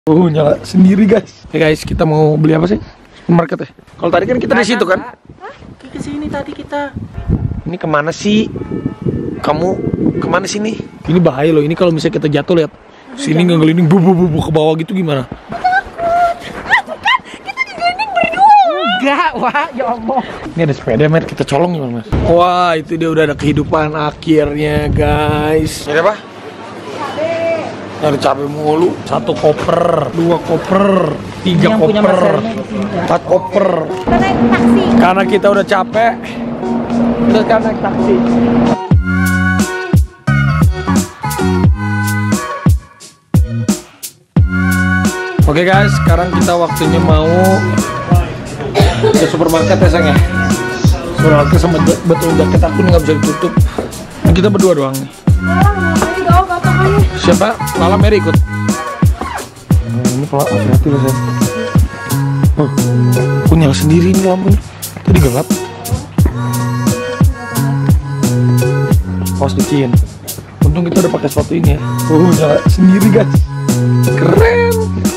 Nyala sendiri guys. Guys, kita mau beli apa sih? Market ya? Kalau tadi kan kita di situ kan? Ke sini tadi kita. Ini kemana sih? Kamu kemana sini? Ini bahaya loh. Ini kalau misalnya kita jatuh lihat. Sini ngegelinding bu ke bawah gitu gimana? Bukan, kita digelinding berdua. Enggak, wah, ya Allah. Ini ada sepeda, Mer. Kita colong gimana, Mas? Wah, itu dia udah ada kehidupan akhirnya, guys. Ini apa? Nyari cabai mulu. 1 koper, 2 koper, 3 koper, 4 koper. Kita naik taksi. Karena kita udah capek, terus kan naik taksi. Oke guys, sekarang kita waktunya mau ke supermarket ya sayang ya. Supermarket sama betul jaket aku nih nggak bisa ditutup. Nah, kita berdua doang nih. Siapa? Lala Mary ikut. Ini pelak hati-hati loh sayang. Aku nyala sendiri nih lampunya. Tadi gelap. Awas diciin. Untung kita udah pakai sepatu ini ya. Nyala sendiri guys. Keren.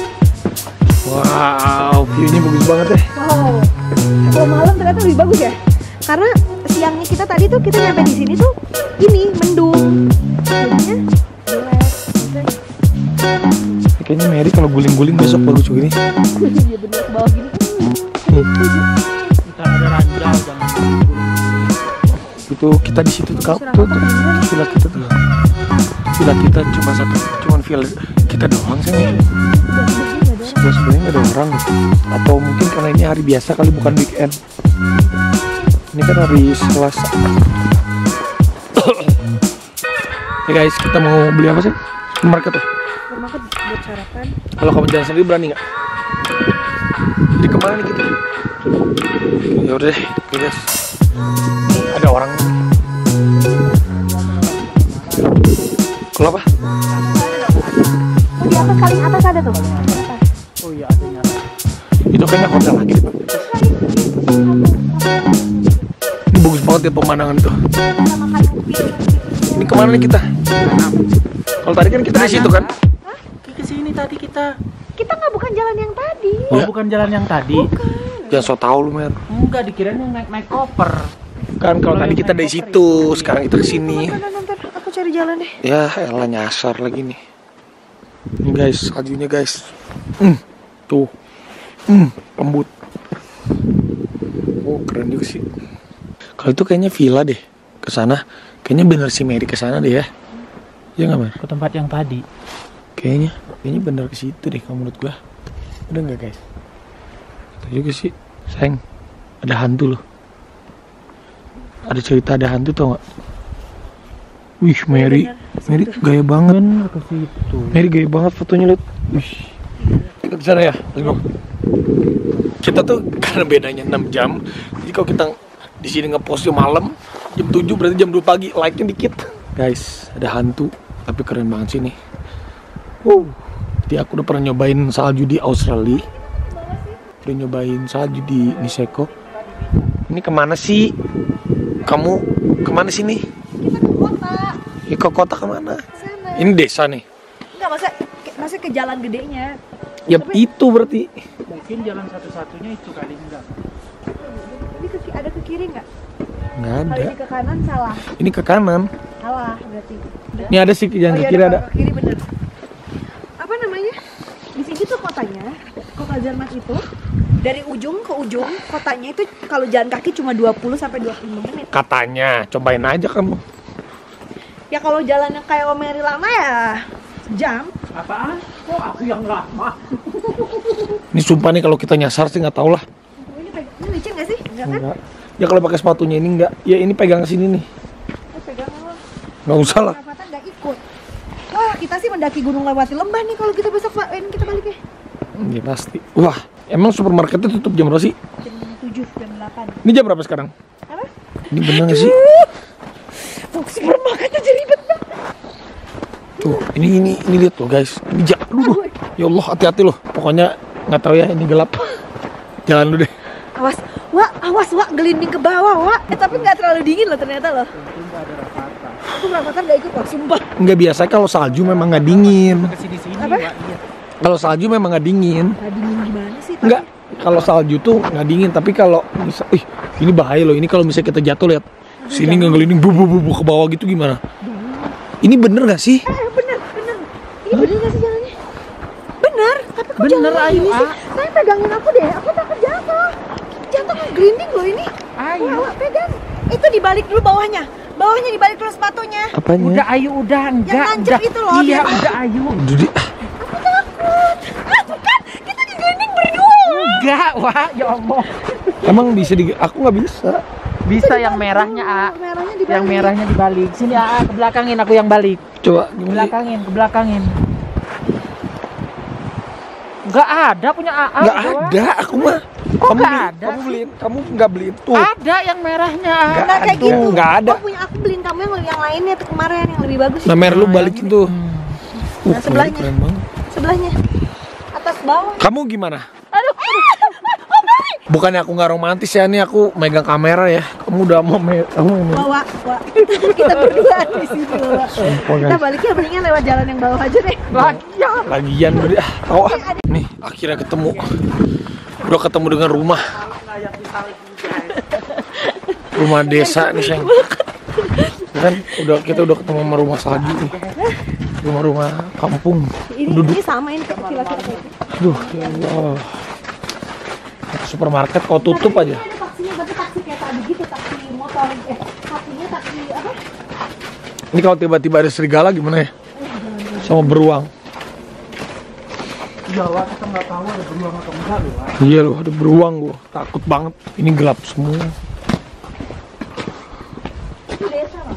Wow, view-nya bagus banget ya. Wow. Kalau malam ternyata lebih bagus ya. Karena siangnya kita tadi tuh kita nyampe di sini tuh ini mendung. Jadinya jelek. Kayaknya Mary kalau guling-guling besok bagus begini. Iya bener, ke bawah gini. Kita ada ranjau, jangan. Itu kita di situ tuh tuh villa kita tuh. Villa kita cuman villa kita doang sih nih. Sebenarnya nggak ada orang gitu. Atau mungkin karena ini hari biasa kali, bukan weekend. Ini kan hari Selasa. Ya guys, kita mau beli apa sih? Supermarket ya? Supermarket buat sarapan. Kalau kamu jalan sendiri berani nggak? Jadi kemana nih kita? Ya udah deh, oke guys. Ada orang. Kalau apa? Oh, di atas paling atas ada tuh. Oh iya, adanya. Itu kayaknya hotel lagi. Ini bagus banget ya pemandangan tuh. Ini kemana nih kita? Kalau tadi kan kita di situ kan? Ke sini tadi kita. Kita nggak bukan jalan yang tadi. Oh, Ya. bukan jalan yang tadi. Jangan so tau lu, Mer. Enggak, dikirain yang naik koper. Kan kalau tadi kita dari situ, sekarang kita kesini. Ntar aku cari jalan deh. Ya, elah nyasar lagi nih. Ini guys, saljunya guys. Tuh. Lembut. Oh, keren juga sih. Kalau itu kayaknya villa deh. Ke sana. Kayaknya bener si Mary ke sana deh ya. Ya nggak, Mer? Ke tempat yang tadi. Kayaknya bener ke situ deh kalau menurut gua. Udah nggak guys? Itu juga sih, sayang. Ada hantu loh. Ada cerita ada hantu tau nggak? Wih, Mary gaya banget. Bener ke situ. Mary gaya banget fotonya, lihat. Wih. Kita ke sana ya, let's go. Kita tuh karena bedanya 6 jam. Jadi kalau kita di sini ngepost malam jam 7 berarti jam 2 pagi, like-nya dikit. Guys, ada hantu, tapi keren banget sih nih. Jadi aku udah pernah nyobain salju di Australia. Udah nyobain salju di Niseko. Ini kemana sih? Kamu kemana sih nih? Kita ke kota. Ya ke kota kemana? Sana. Ini desa nih. Enggak, masa ke jalan gedenya. Ya itu berarti. Mungkin jalan satu-satunya itu kali enggak. Ini ada ke kiri nggak? Nggak Kalau ada. ini ke kanan salah. Ini ke kanan. Salah berarti. Udah. Ini ada sih, jangan ke kiri iya, ada. Ke kiri bener. Apa namanya? Di sini tuh kotanya, kota Zermatt itu dari ujung ke ujung kotanya itu kalau jalan kaki cuma 20 sampai 25 menit. Katanya, cobain aja kamu. Ya kalau jalannya kayak Mary lama ya jam. Apaan? Kok aku yang lama? Ini sumpah nih kalau kita nyasar sih nggak tau lah. Ini licin nggak sih? Enggak kan? Enggak. Ya kalau pakai sepatunya ini enggak. Ya ini pegang ke sini nih. Pegang lo. Nggak usah lah. Perapatan nggak ikut. Wah, kita sih mendaki gunung lewati lembah nih kalau kita besok ini kita balik ya. Ya pasti. Wah, emang supermarketnya tutup jam berapa sih? Jam 7, jam 8. Ini jam berapa sekarang? Apa? Ini bener nggak sih? Supermarketnya jadi ribet banget. Tuh, ini lihat tuh guys. Ini aduh. Ya Allah, hati-hati loh. Pokoknya nggak tahu ya, ini gelap. Jalan dulu deh. Awas, Wak, gelinding ke bawah, Wak. Tapi nggak terlalu dingin loh ternyata loh. Untung ada Rafathar. Aku Rafathar nggak ikut, Wak, sumpah. Nggak biasa kalau salju memang nggak dingin. Kesini-sini, Apa? Wak, iya. Kalau salju memang nggak dingin. Nggak dingin gimana sih? Nggak. Kalau salju tuh nggak dingin, tapi kalau misal, ini bahaya loh. Ini kalau misalnya kita jatuh lihat, sini ngeliling bu ke bawah gitu gimana? Ini bener nggak sih? Bener. Ini bener nggak sih jalannya? Bener. Tapi kok Bener, jalannya ayo, gini sih? A. Saya pegangin aku deh. Aku takut jatuh. Jatuh ngegrinding loh ini. Ayo. Bawa, pegang. Itu dibalik dulu bawahnya. Bawahnya dibalik dulu sepatunya. Apanya? Udah ayo, udah enggak. nancep Udah. itu loh, Iya, biar- udah ayo. Jadi, Aku takut. Tuh kan, kita digrinding berdua. Enggak, wah, ya Allah. emang bisa aku nggak bisa. Bisa yang merahnya, A. Merahnya dibalik. Yang merahnya dibalik. Sini, A, ke belakangin aku yang balik. Coba Ke gimana? belakangin, ke belakangin. Enggak ada punya AA. Nggak doang. ada, aku mah. Kok nggak ada Kamu sih? beliin, kamu nggak beliin tuh. Ada yang merahnya. A. Nggak Nggak kayak ada, gitu. nggak ada. Oh, punya aku beliin kamu yang lainnya tuh kemarin yang lebih bagus. Nah, Mer lu balikin tuh. Nah, sebelahnya. keren banget. Sebelahnya. Atas bawah. Kamu gimana? Aduh. Bukannya aku nggak romantis ya, nih aku megang kamera ya. Kamu udah mau Bawa. Kita berdua di sini bawa. Sumpah, Kita guys. baliknya mendingan lewat jalan yang bawah aja deh. Lagian udah tahu ah. Nih akhirnya ketemu. Udah ketemu dengan rumah. Rumah desa nih, Sayang. Kan kita udah ketemu sama rumah salju nih. Rumah-rumah kampung. Ini sama ini kecil-kecil. Aduh, ya Allah. Supermarket kau tutup aja. Ini ada taksinya, tapi taksi kayak tadi gitu, taksi motor. Taksinya taksi apa? Ini kalau tiba-tiba ada serigala gimana ya? Sama beruang. Iya, Wak, kita nggak tahu ada beruang atau enggak loh, Wak. Iya loh, ada beruang gua. Takut banget. Ini gelap semua. Itu desa loh.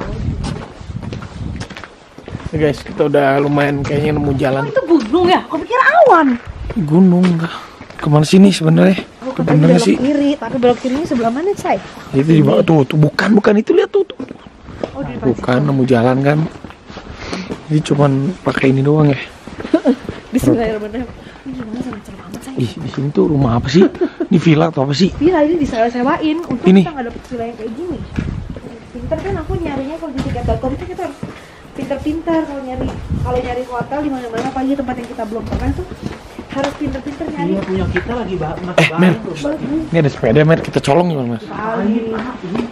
Ya guys, kita udah lumayan kayaknya nemu jalan. Itu gunung ya? Kau pikir awan? Gunung enggak. Kemana sini sebenarnya? Aku tadi Bener belok sih. kiri, tapi belok kirinya sebelah mana, Say? Itu di bawah tuh, bukan itu lihat tuh. Oh, di depan. Bukan nemu jalan kan. Ini cuman pakai ini doang ya. Bismillahirrahmanirrahim. Ini gimana serem banget, Say? Ih, di sini tuh rumah apa sih? Ini villa atau apa sih? Villa ini disewa-sewain. Untung Ini. kita nggak dapet villa yang kayak gini. Pinter kan aku nyarinya kalau di tiket.com itu kita harus pinter-pinter kalau nyari hotel di mana-mana, apalagi tempat yang kita belum pernah tuh harus pinter-pinter nyari. Iya, punya kita lagi masih Mer, baru. ini ada sepeda Mer, kita colong gimana Mas? Kali. Nah,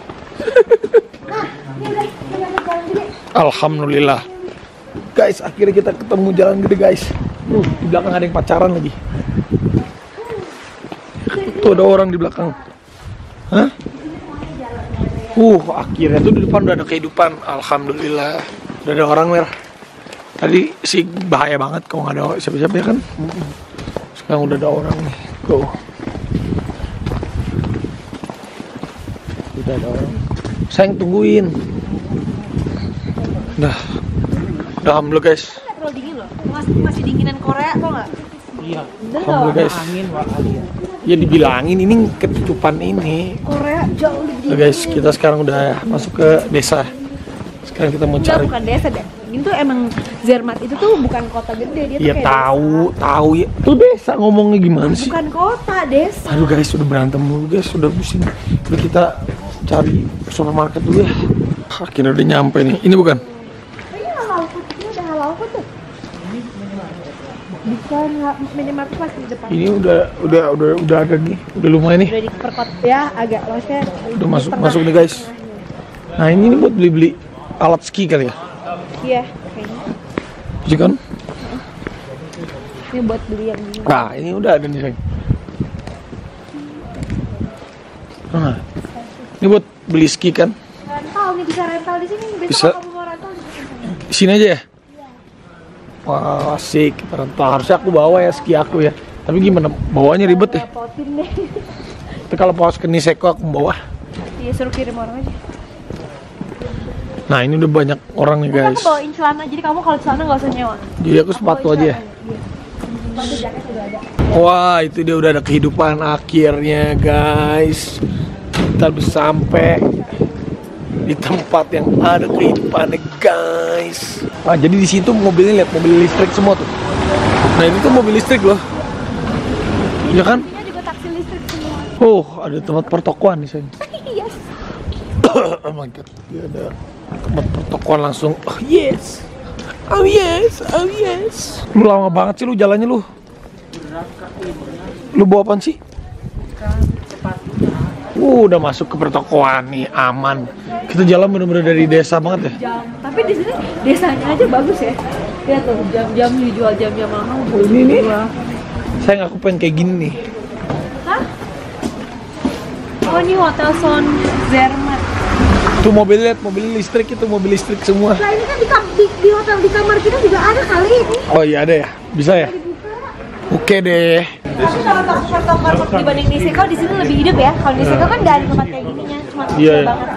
ini udah jalan gede. Alhamdulillah. Guys, akhirnya kita ketemu jalan gede guys. Di belakang ada yang pacaran lagi. Tuh ada orang di belakang. Hah? Akhirnya tuh di depan udah ada kehidupan. Alhamdulillah. Udah ada orang Mer. Tadi sih bahaya banget kalau nggak ada siapa-siapa ya kan. Sekarang udah ada orang nih. Go. Udah ada orang. Sayang tungguin. Udah alhamdulillah guys. Nggak terlalu dingin loh. Masih dinginan Korea tau nggak? Iya. Bener Alhamdulillah loh. guys. Angin, Wak, kali ya. Ya dibilangin ini ketutupan ini. Korea jauh lebih Nah, dingin. guys, kita sekarang udah masuk ke desa. Sekarang kita mau Enggak, cari. bukan desa deh. Ini tuh emang Zermatt itu tuh bukan kota gede, dia tuh Ya kayak tahu ya. Tuh desa ngomongnya gimana desa. sih? Bukan kota, desa. Aduh guys, udah berantem dulu guys, udah pusing. Udah kita cari supermarket dulu ya. Akhirnya udah nyampe nih. Ini bukan? Kayaknya halal food, ini udah halal food tuh. Bukan, minimarket pasti di depan. Ini udah ada nih. Udah lumayan nih. Udah di perkot ya, agak maksudnya. Udah di tengah. masuk nih guys. Nah, ini nih buat beli-beli alat ski kali ya. Iya, kayaknya. Iya kan? Ini buat beli yang ini. Nah, ini udah ada nih, sayang. Nah, ini buat beli ski kan? Rental nih, bisa rental di sini. Besok Bisa. kalau kamu mau rental di sini. Di sini aja ya? Wah, asik. Kita rental. Harusnya aku bawa ya ski aku ya. Tapi gimana? Bawanya ribet ya. Repotin deh. Tapi kalau pas ke Niseko aku bawa. Iya, suruh kirim orang aja. Nah, ini udah banyak orang nih Udah, guys. aku bawain celana, jadi kamu kalau celana nggak usah nyewa. Jadi aku sepatu aja ya. Sepatu jaket juga ada. Wah, itu dia udah ada kehidupan akhirnya guys. Kita udah sampai di tempat yang ada kehidupannya guys. Ah, jadi di situ mobilnya lihat mobil listrik semua tuh. Nah, ini tuh mobil listrik loh. Ya kan? Ini juga taksi listrik semua. Oh, ada tempat pertokoan di sini. Yes. Oh my god, dia ada tempat pertokoan langsung. Oh yes. Oh yes, oh yes. Lu lama banget sih lu jalannya lu. Lu bawa apaan sih? Udah masuk ke pertokoan nih, aman. Kita jalan bener-bener dari desa banget ya. Tapi di sini desanya aja bagus ya. Lihat tuh, jam-jam dijual jam-jam mahal. Ini nih. Sayang, aku pengen kayak gini nih. Hah? Oh, ini Hotel Son Zermatt. Tuh mobil, lihat mobil listrik, itu mobil listrik semua. Nah, ini kan di hotel di kamar kita juga ada kali ini. Oh iya ada ya, bisa ya. Oke deh. Tapi kalau toko-toko dibanding di Isekoh, di sini lebih hidup ya. Kalau di Isekoh kan nggak ada tempat kayak gininya, cuma Iya. kecil banget.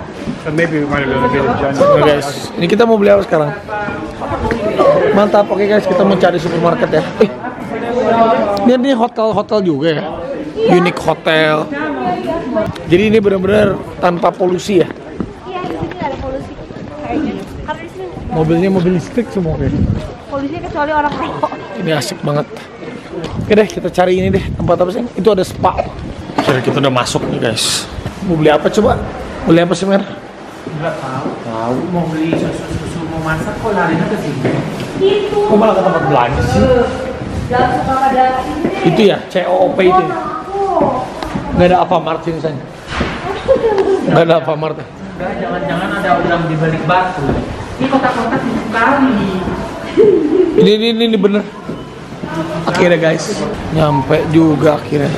Nah, guys, ini kita mau beli apa sekarang? Mantap, oke guys, kita mau cari supermarket ya. Ini hotel-hotel juga ya. Unique Hotel. Jadi ini benar-benar tanpa polusi ya. Iya, di sini nggak ada polusi kayaknya. Karena di sini Mobilnya mobil listrik semua kayaknya. polusinya kecuali orang rokok. Ini asik banget. Oke deh, kita cari ini deh, tempat apa sih? Itu ada spa. Kira kita udah masuk nih guys. Mau beli apa coba? Beli apa sih Mer? Nggak tahu. Mau beli susu mau masak kok larinya ke sini. Itu. Kok malah ke tempat belanja sih? Jangan suka ada ini. Itu ya, COOP itu ya? Nggak ada Alfamart sini sayang? Nggak ada Alfamart ya? Enggak, jangan-jangan ada udang di balik batu. Ini kotak-kotak sibuk sekali. Ini bener. Akhirnya guys, nyampe juga akhirnya.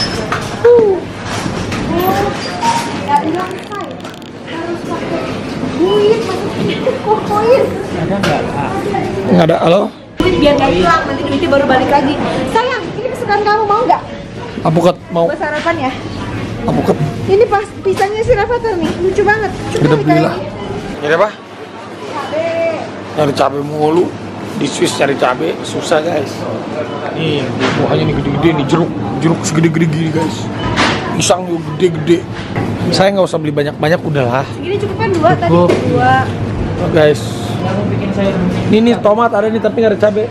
Ya hilang say. Harus pakai duit, masukin koin. Ada nggak? Nggak ada, halo? Duit biar nggak hilang, nanti duitnya baru balik lagi. Sayang, ini kesukaan kamu mau nggak? Apukat mau? Buat sarapan ya. Apukat. Ini pas pisangnya si Rafathar nih, lucu banget. Kita belilah. Ini apa? Cabe. Nyari cabai mulu. Di Swiss cari cabai susah guys. Nih buahnya nih gede-gede nih, jeruk segede-gede gini guys. Pisang juga gede-gede. Saya nggak usah beli banyak-banyak, udahlah. Segini cukup kan dua tadi? Cukup. Dua. Oh, guys, Yang mau bikin sayur ini nih tomat ada nih tapi nggak ada cabai.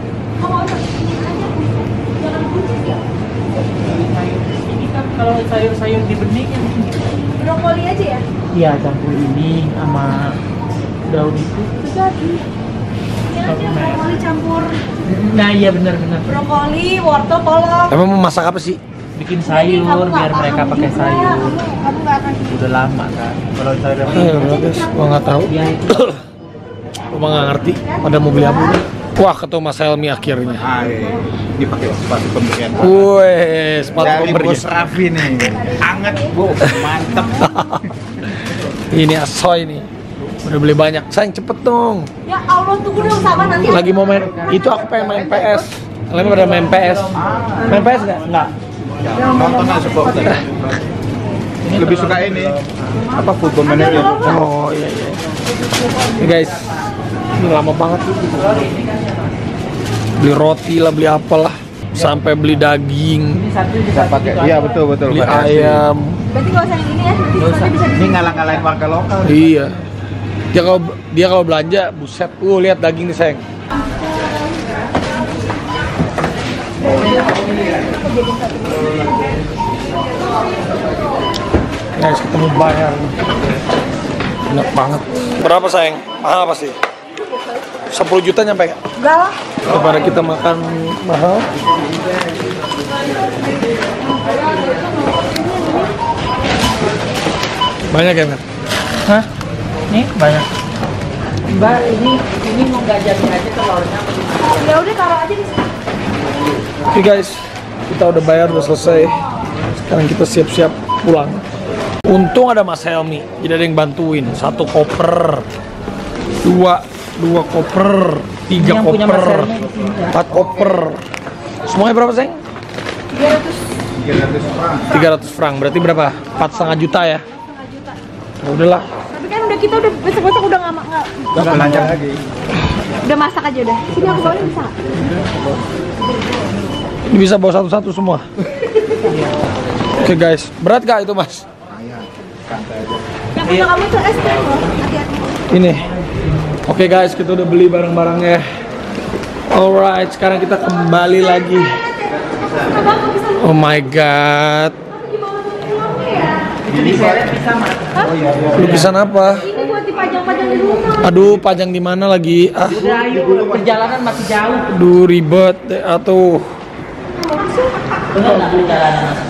ini kan kalau sayur-sayur di benih kan. Brokoli aja ya? Iya, campur ini sama daun itu. Jadi. Ini aja brokoli campur Nah, iya benar-benar. brokoli, wortel, kolong. Emang mau masak apa sih? Bikin sayur biar mereka pakai sayur. Kamu nggak akan. Udah lama kan. Kalau sayur Udah guys, gua nggak tahu. ya itu. Gua nggak ngerti. Pada mau beli apa? Wah, ketemu Mas Helmi akhirnya. Ini pakai sepatu pemberian Wih, sepatu dari pemberian. Bos Raffi nih, anget bu, mantep. Ini asoy nih. Udah beli banyak. Sayang cepet dong. Ya Allah, tunggu dong sabar nanti. Lagi mau main. Itu aku pengen main PS. Kalian pada main PS? Main PS nggak? Nggak. Nonton aja supporter. Lebih suka ini apa Football Manager? Oh iya iya. Ini guys, ini lama banget. Beli roti lah, beli apalah, sampai beli daging, Bisa pakai. Iya betul beli variasi. ayam. Berarti nggak usah yang ini ya. Nanti bisa Ini ngalah-ngalahin warga lokal. Iya. Dia kalau belanja, buset. Lihat daging nih sayang. Guys, kita mau bayar. Enak banget. Berapa sayang? Mahal apa sih? 10 juta nyampe nggak? Enggak lah. Daripada kita makan mahal. Banyak ya, Mer? Hah? Nih banyak. Mbak, ini mau gajarin aja telurnya. Ya udah taruh aja di sini. Oke guys, kita udah bayar, udah selesai. Sekarang kita siap-siap pulang. Untung ada Mas Helmi, jadi ada yang bantuin. 1 koper, 2 koper, 3 Ini yang punya Mas koper, Helmi di sini, ya. 4 koper. Semuanya berapa, Seng? 300. 300 frank, berarti berapa? 4,5 juta ya? Ya udahlah. Tapi kan udah kita udah besok-besok udah nggak Belanja lagi. udah masak aja udah. Sini aku bawain bisa. Ini bisa bawa satu-satu semua. Oke guys, berat gak itu Mas? Yang punya kamu tuh es krim loh. Hati-hati. Ini. Oke guys, kita udah beli barang-barangnya. Alright, sekarang kita kembali lagi. Oh my god. Jadi saya bisa makan. Lukisan apa? Ini buat dipajang-pajang di rumah. Aduh, pajang di mana lagi? Ah, Udah ayo, perjalanan masih jauh. aduh ribet deh atuh. langsung. Bener nggak perjalanan Mas?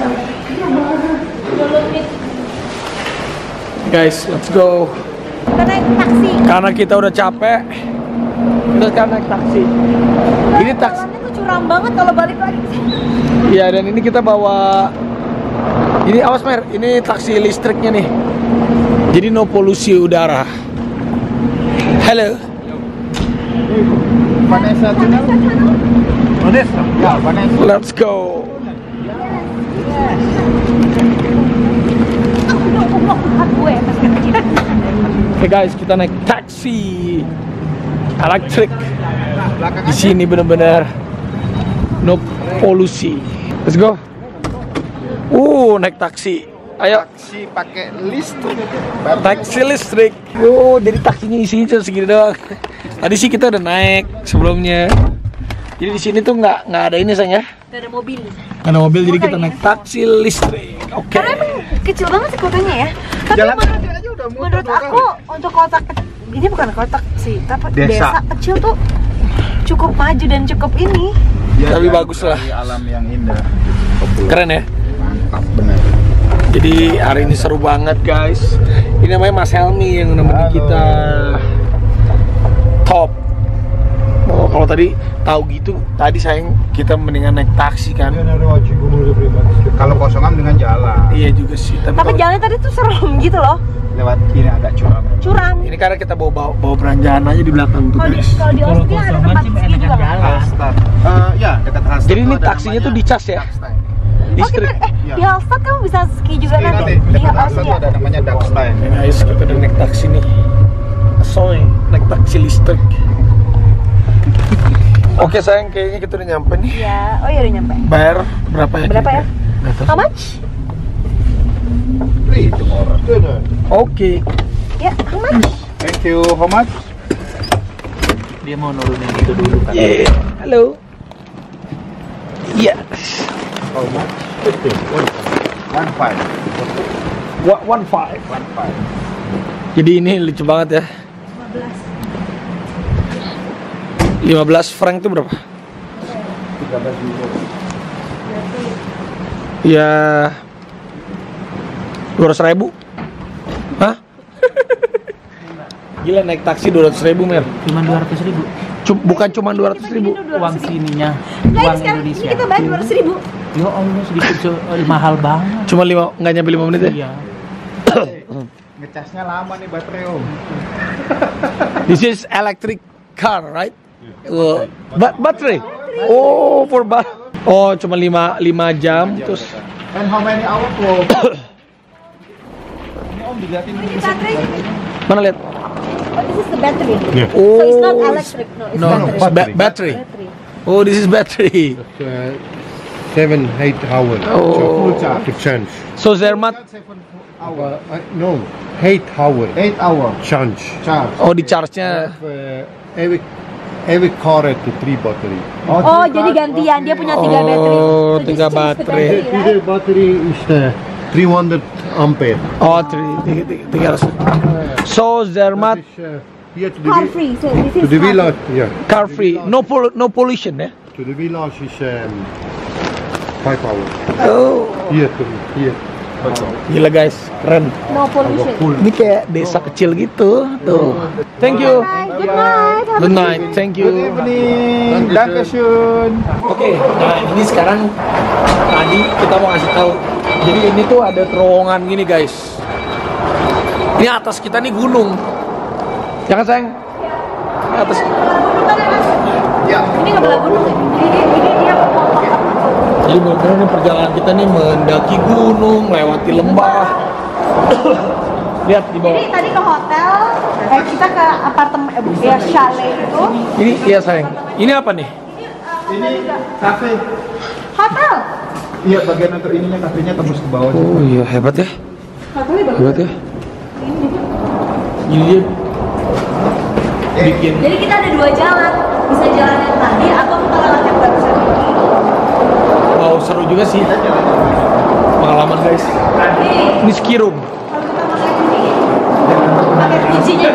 Guys, let's go. Kita naik taksi. Karena kita udah capek, kita sekarang naik taksi. Ini taksi. Jalannya tuh curam banget kalau balik lagi. Iya, dan ini kita bawa. Ini awas Mer, ini taksi listriknya nih. Jadi no polusi udara. Halo. Vanessa Channel. Vanessa. Ya, Vanessa. Let's go. Oke guys, kita naik taksi elektrik. Di sini benar-benar no polusi. Let's go. Naik taksi. Ayo. Taksi pakai listrik. Taksi listrik. Jadi taksinya isinya cuma segini doang. Tadi sih kita udah naik sebelumnya. Jadi di sini tuh nggak ada ini sayang ya. Gak ada mobil. Nggak ada mobil, jadi kita naik taksi listrik. Oke. Karena emang kecil banget sih kotanya ya. Tapi Jalan menurut, kaki aja udah muter menurut 2 aku untuk kota ini bukan kota sih, tapi Desa. desa kecil tuh cukup maju dan cukup ini. Ya, Tapi kan, bagus lah. dari alam yang indah. Keren ya. Mantap bener. Jadi hari ini seru banget guys. Ini namanya Mas Helmi yang nemenin Halo. kita. Top. Oh, kalau tadi tahu gitu, tadi sayang kita mendingan naik taksi kan. Kalau kosongan dengan jalan. Iya juga sih. Tapi kalau- jalannya tadi tuh serem gitu loh, Lewat ini agak curam. curam. ini karena kita bawa belanjaan aja di belakang tuh Kalau di guys. kalau di Kalau Austin ada kosongan tempat sih ski enakan juga. jalan. Hallstatt. Ya, dekat Hallstatt. Jadi ini tuh ada taksinya namanya tuh dicas ya? Dachstein. Oh Listrik. kita Iya. di Hallstatt kamu bisa ski juga Ski nanti. nanti Di dekat Hallstatt tuh Austria. ada namanya Dachstein. Ya guys, kita udah naik taksi nih. Soy, naik taksi listrik. Oke sayang, kayaknya kita udah nyampe nih. Iya, oh iya udah nyampe. Bayar berapa ya? Berapa ya? Nggak tahu. How much? Itu orang. Oke. Ya, how much? Thank you. How much? Dia mau nurunin itu dulu kan. Yeah. Halo. Iya. How much? 1.5. 1.5. 1.5. Jadi ini lucu banget ya. 15 franc itu berapa? 13 euro. Ya 200.000. Hah? Gila naik taksi 200.000 Mer. Cuma 200.000. Bukan cuma 200.000. Uang sininya, Nah, uang ini sekarang Indonesia. ini kita bayar 200.000. Ya Allah sedikit mahal banget. Cuma nggak nyampe 5 menit ya? Iya. Ngecasnya lama nih baterai om. This is electric car, right? Baterai. Oh, Oh, cuma 5 jam terus. And how many hours for? Ini om dilihatin Ini baterai. Mana lihat? Oh, this is the battery. Oh. So it's not electric. No, it's No, battery. it's battery. Battery. Oh, this is battery. 7-8 hours Oh. to change. So Zermatt, No, 8 hours 8 hours change. charge. oh di charge-nya. Every car had 3 battery. Oh, jadi gantian. Dia punya 3 battery. Oh, So just 3 change the baterai. battery, right? The battery is 300 ampere. Oh, 300. So Zermatt Here to Car free. So this to is the car village, yeah. car free, no pollution ya? To the village is 5 hours. Oh, Here to here. gila guys, keren. free. No pollution. Ini kayak desa kecil gitu, tuh. Thank you. Bye. Good night. Have a Good night. Thank you. Good evening. Dankeschön. Oke, nah ini sekarang tadi kita mau kasih tahu. Jadi ini tuh ada terowongan gini guys. Ini atas kita nih gunung. Ya kan sayang? Ini atas. Ya. Ini nggak belah gunung. Ini dia potong. Jadi benar ini perjalanan kita nih mendaki gunung, melewati lembah. Lihat di bawah. Jadi tadi ke hotel, kita ke apartemen, ya chalet itu. Ini iya sayang. Ini apa nih? Ini kafe. Hotel. Iya bagian antar ininya kafenya tembus ke bawah. Oh iya hebat ya. Hotelnya bagus. Hebat ya. Ini dia bikin. Jadi kita ada 2 jalan, bisa jalan yang tadi atau kita lewat yang barusan. Wow seru juga sih. Pengalaman guys. Nih, Ini ski room. kalau kita pakai ini, pakai kuncinya.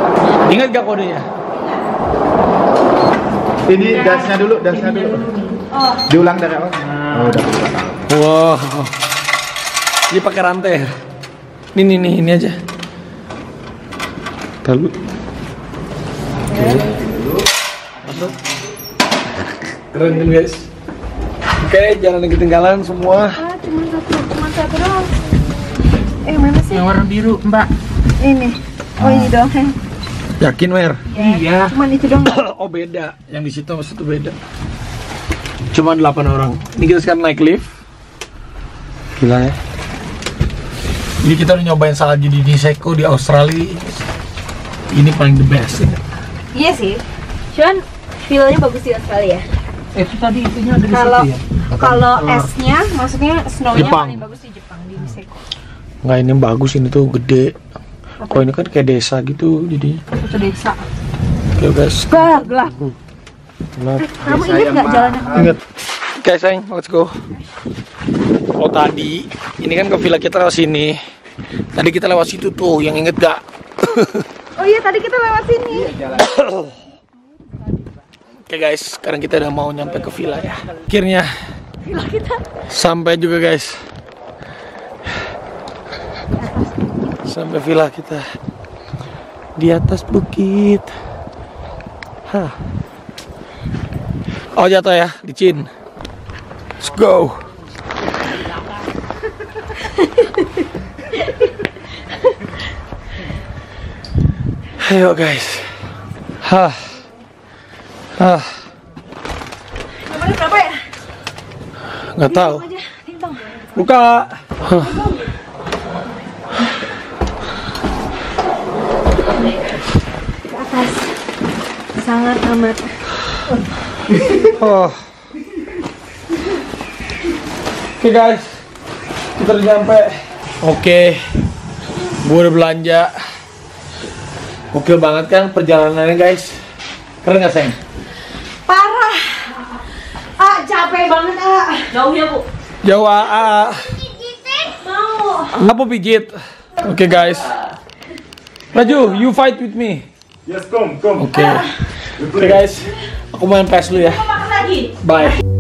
Ingat gak kodenya? Ini dasnya dulu, dasnya dulu. Oh. Diulang dari awal. Oh, udah. Wow. Ini pakai rantai ya? Ini aja. Lalu. Masuk. Keren kan guys? Oke, jangan ketinggalan semua. Ah, cuma satu doang. Mana sih? Yang warna biru, Mbak. Ini. Oh, ini doang. Yakin, Mer? Iya. Cuman itu doang. Oh, beda. Yang di situ sama situ beda. Cuma 8 orang. Ini kita sekarang naik lift. Gila ya. Jadi kita udah nyobain salju di Niseko di Australia. Ini paling the best ya. Iya sih. Cuman feel-nya bagus di Australia. Itu tadi itunya ada di Kalau situ ya. kalau esnya, maksudnya snow-nya Jepang. paling bagus di Jepang, di Niseko. Nggak, ini bagus, ini tuh gede. Kok ini kan kayak desa gitu jadinya. Itu desa. Oke guys. Gelap. Gelap. Kamu inget nggak jalannya? Ingat. Oke sayang, let's go. Oh tadi, ini kan ke villa kita lewat sini. Tadi kita lewat situ tuh, yang inget gak? Oh iya, tadi kita lewat sini. Oke guys, sekarang kita udah mau nyampe ke villa ya. Akhirnya Villa kita. sampai juga guys. Sampai villa kita di atas bukit. Hah. Oh jatuh ya, licin. Let's go. Ayo guys. Hah. Nomornya berapa ya? Nggak tahu. Aja, timbang. Buka. Hah. Ke atas. Sangat amat. Oh. Oke guys, kita udah nyampe. Oke, gue udah belanja. Oke banget kan perjalanannya guys. Keren gak sayang? Parah. Capek banget, Jauh ya, Bu? Jauh AA. Mau. Nggak mau pijit. Oke guys. Raju, you fight with me. Yes, come. Oke guys, aku main PES dulu ya. Makan lagi. Bye.